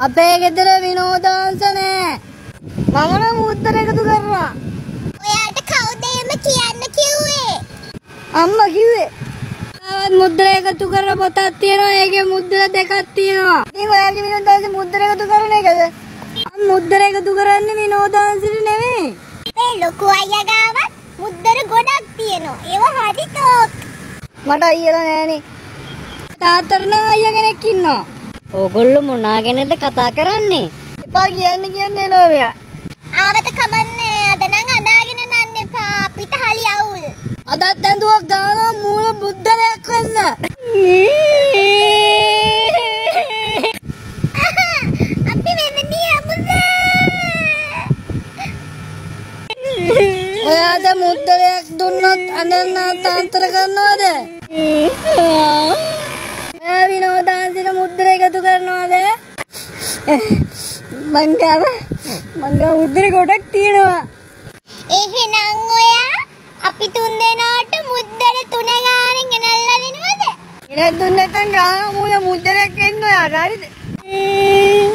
අපේ ගෙදර විනෝදාංශ නෑ. මම නම් මුද්දර එකතු කරනවා. ඔයාට කවුද එහෙම කියන්න කිව්වේ? අම්මා කිව්වේ. ආවත් මුද්දර එකතු කරලා පොතක් තියෙනවා. ඒකේ මුද්දර දෙකක් තියෙනවා. ඉතින් ඔයාගේ විනෝදාංශ මුද්දර එකතු කරන එකද? මුද්දර එකතු කරන්නේ විනෝදාංශෙට නෙමෙයි. මේ ලොකු අයියා ගාවත් මුද්දර ගොඩක් තියෙනවා. ඒවා හරි තෝක්. මට අයියලා නෑනේ. තාත්තට නම් අයියා කෙනෙක් ඉන්නවා. ඕගොල්ලෝ මොනා ගැනද කතා කරන්නේ? එපා කියන්නේ නෝ මෙයා. ආවත කමන්නේ. අද නම් අඳාගෙන නන්න එපා. අපිට හරි අවුල්. අදත් ඇඳුවක් ගානවා මූල බුද්දලයක් වෙන්න. අපි වෙන්නේ යමුද? ඔයාට මුද්දලයක් දුන්නොත් අඳන්න තාන්තර කරනවද? විනෝදාංශික මුද්දර එකතු කරනවද? මං ගාව මුද්දර ගොඩක් තියෙනවා. එහෙනම් ඔයා අපි තුන් දෙනාට මුද්දර 3 ගානෙන් ගෙනල්ලා දෙනවද? ඉතින් දුන්න නැත්නම් ගාන මූල මුද්දරයක් එන්න ඔයාට හරිද?